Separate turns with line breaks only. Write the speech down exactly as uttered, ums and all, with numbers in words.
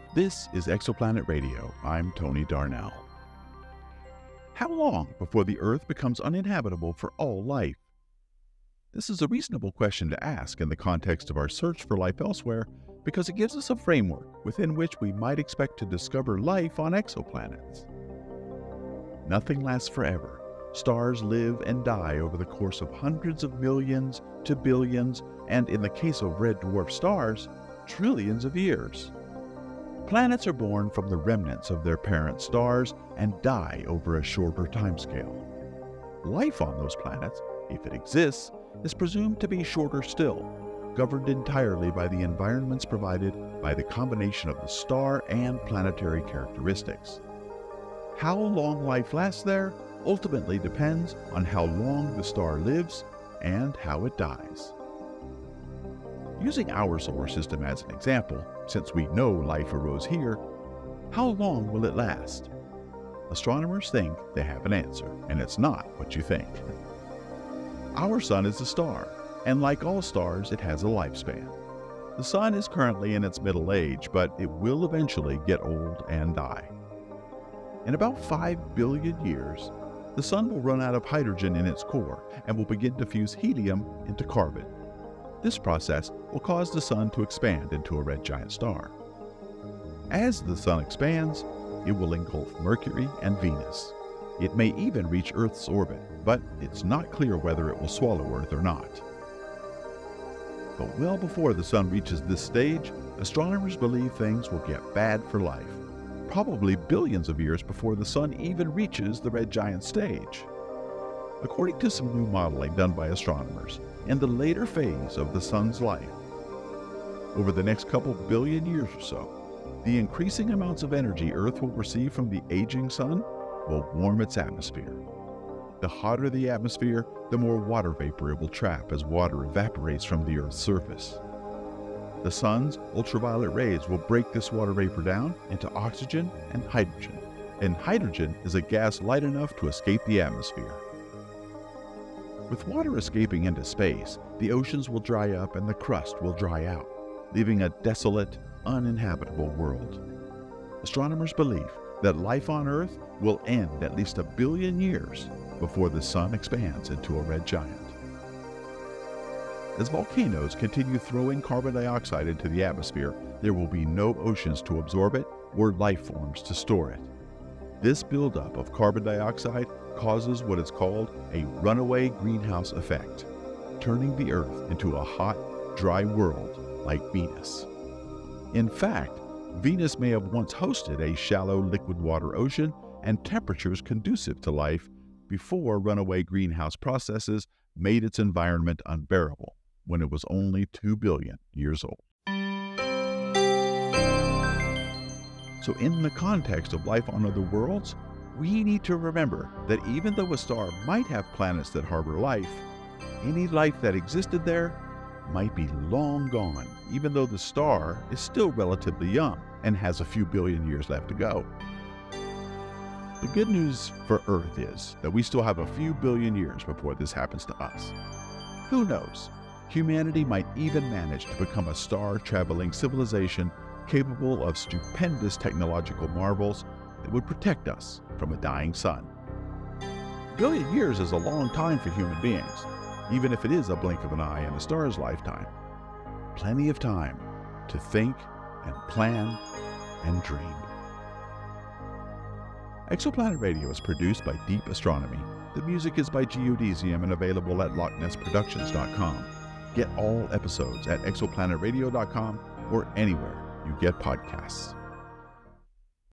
This is Exoplanet Radio. I'm Tony Darnell. How long before the Earth becomes uninhabitable for all life? This is a reasonable question to ask in the context of our search for life elsewhere because it gives us a framework within which we might expect to discover life on exoplanets. Nothing lasts forever. Stars live and die over the course of hundreds of millions to billions, and in the case of red dwarf stars, trillions of years. Planets are born from the remnants of their parent stars and die over a shorter timescale. Life on those planets, if it exists, is presumed to be shorter still, governed entirely by the environments provided by the combination of the star and planetary characteristics. How long life lasts there ultimately depends on how long the star lives and how it dies. Using our solar system as an example, since we know life arose here, how long will it last? Astronomers think they have an answer, and it's not what you think. Our sun is a star, and like all stars, it has a lifespan. The sun is currently in its middle age, but it will eventually get old and die. In about five billion years, the sun will run out of hydrogen in its core and will begin to fuse helium into carbon. This process will cause the sun to expand into a red giant star. As the sun expands, it will engulf Mercury and Venus. It may even reach Earth's orbit, but it's not clear whether it will swallow Earth or not. But well before the sun reaches this stage, astronomers believe things will get bad for life, probably billions of years before the sun even reaches the red giant stage. According to some new modeling done by astronomers, in the later phase of the sun's life, over the next couple billion years or so, the increasing amounts of energy Earth will receive from the aging sun will warm its atmosphere. The hotter the atmosphere, the more water vapor it will trap as water evaporates from the Earth's surface. The sun's ultraviolet rays will break this water vapor down into oxygen and hydrogen, and hydrogen is a gas light enough to escape the atmosphere. With water escaping into space, the oceans will dry up and the crust will dry out, leaving a desolate, uninhabitable world. Astronomers believe that life on Earth will end at least a billion years before the sun expands into a red giant. As volcanoes continue throwing carbon dioxide into the atmosphere, there will be no oceans to absorb it or life forms to store it. This buildup of carbon dioxide causes what is called a runaway greenhouse effect, turning the Earth into a hot, dry world like Venus. In fact, Venus may have once hosted a shallow liquid water ocean and temperatures conducive to life before runaway greenhouse processes made its environment unbearable when it was only two billion years old. So in the context of life on other worlds, we need to remember that even though a star might have planets that harbor life, any life that existed there might be long gone, even though the star is still relatively young and has a few billion years left to go. The good news for Earth is that we still have a few billion years before this happens to us. Who knows? Humanity might even manage to become a star-traveling civilization capable of stupendous technological marvels that would protect us from a dying sun. A billion years is a long time for human beings, even if it is a blink of an eye in a star's lifetime. Plenty of time to think and plan and dream. Exoplanet Radio is produced by Deep Astronomy. The music is by Geodesium and available at loch ness productions dot com. Get all episodes at exoplanet radio dot com or anywhere you get podcasts.